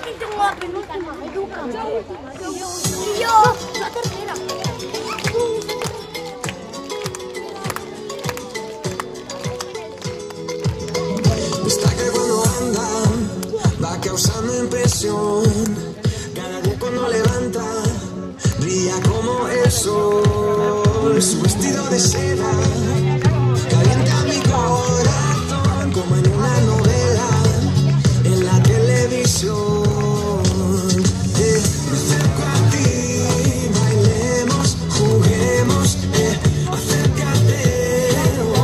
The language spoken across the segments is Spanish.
tengo la penúltima, y yo, la tercera. Destaca cuando anda, va causando impresión. Cada día cuando levanta, brilla como el sol. Su vestido de seda calienta mi corazón como en una novela en la televisión. Me acerco a ti, bailemos, juguemos, acércate,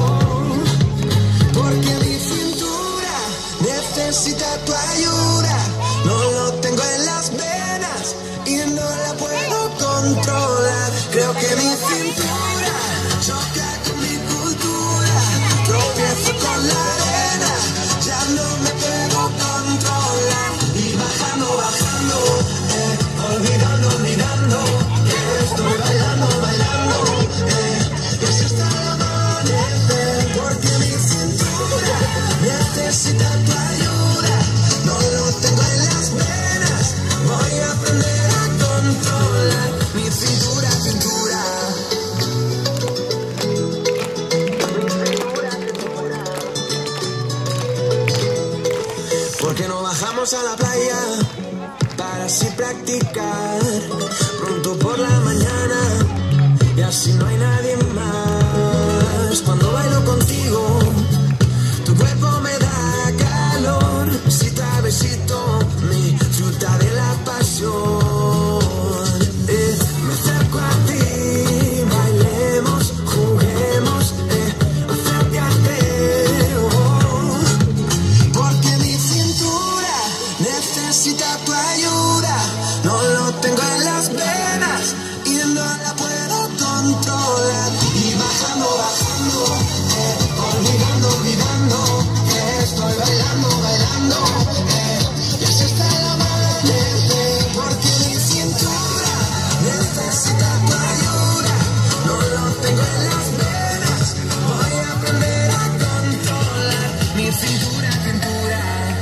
porque mi cintura necesita tu ayuda. No lo tengo en las venas y no la puedo controlar. Creo que mi cintura choca con mi cultura. Tropiezo con la arena, ya no me puedo controlar. Y bajando, bajando, olvidando, olvidando, que estoy bailando, bailando, que se está el amanecer. Porque mi cintura necesita tu ayuda. No lo tengo en las venas, voy a aprender a controlar mi cintura, cintura. Porque no bajamos a la playa para así practicar pronto por la mañana y así no hay nadie más. Cuando bailo contigo, tu cuerpo me da calor, besito a besito, mi fruta de la pasión. Me acerco a ti, bailemos, juguemos, acércate, porque mi cintura necesita tu ayuda. No lo tengo en las venas y no la puedo controlar. Y bajando, bajando, olvidando, olvidando, que estoy bailando, bailando, y así está el amanecer. Porque mi cintura necesita tu ayuda. No lo tengo en las venas, voy a aprender a controlar mi cintura, cintura.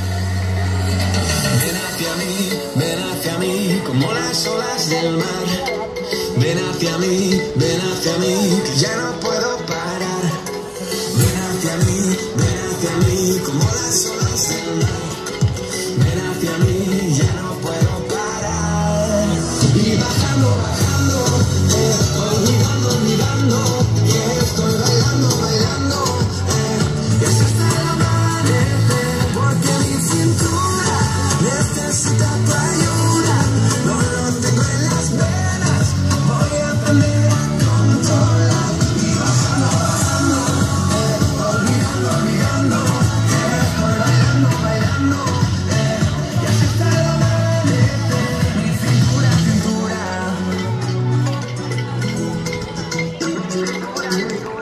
Ven hacia mí, como las olas del mar. Ven hacia mí, que ya no puedo parar. Ven hacia mí, como las olas del mar. Ven hacia mí, ya no puedo parar. Y bajando, bajando, olvidando, olvidando, que estoy bailando, bailando, y así está el amanecer. Porque mi cintura necesita tu ayuda. No lo tengo en las venas, voy a aprender a controlar. Y bajando, bajando, olvidando, olvidando, que estoy bailando, bailando, y así está el amanecer. Mi cintura, cintura.